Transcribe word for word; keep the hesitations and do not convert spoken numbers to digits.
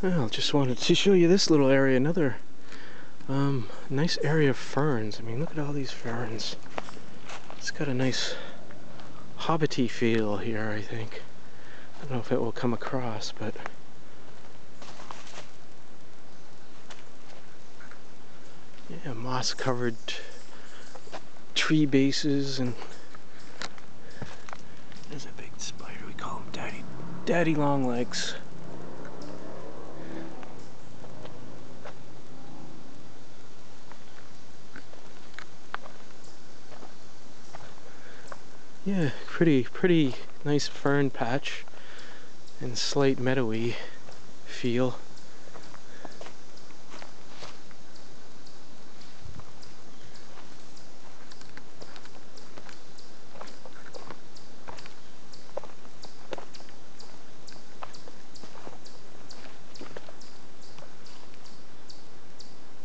Well, just wanted to show you this little area, another um, nice area of ferns. I mean, look at all these ferns. It's got a nice hobbity feel here, I think. I don't know if it will come across, but yeah, moss-covered tree bases, and there's a big spider. We call him Daddy, Daddy Longlegs. Yeah, pretty, pretty nice fern patch and slight meadowy feel.